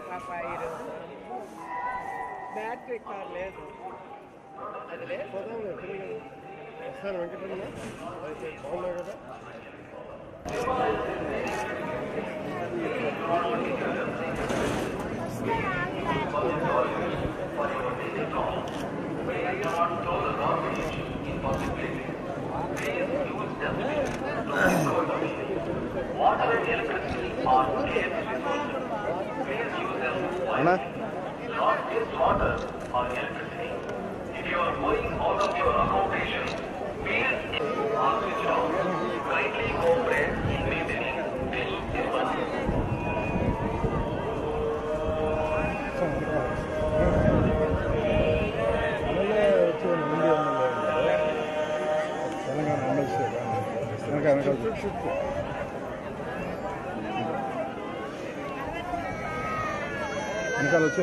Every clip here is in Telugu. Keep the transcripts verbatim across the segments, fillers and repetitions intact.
బ్యాటరీ కార్ లేదు అది లేదు సార్ వెంకటరమణ బాగున్నాయి కదా Water and electricity are clear. Please use them wisely. Not waste water or electricity. If you are going out of your accommodation, please are switched off. Kindly cooperate in maintaining this device. వెనకాల వచ్చే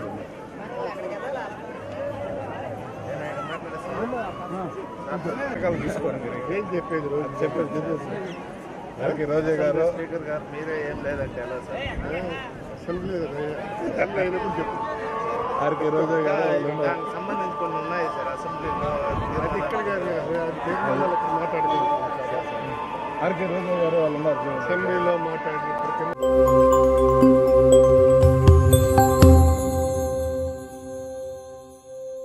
వెనకాల తీసుకోండి ఏం చెప్పేది రోజు చెప్పేది చెప్పేసి దానికి రోజా గారు స్పీకర్ గారు మీరే ఏం లేదంటే ఎలా సార్ అసెంబ్లీ అట్లా అయినప్పుడు చెప్పు ఆర్కే రోజా గారు దానికి సంబంధించి కొన్ని ఉన్నాయి సార్ అసెంబ్లీలో అది ఇక్కడ గారు మాట్లాడలేదు ఆర్కే రోజా గారు వాళ్ళు ఉన్నారు అసెంబ్లీలో మాట్లాడినప్పటికీ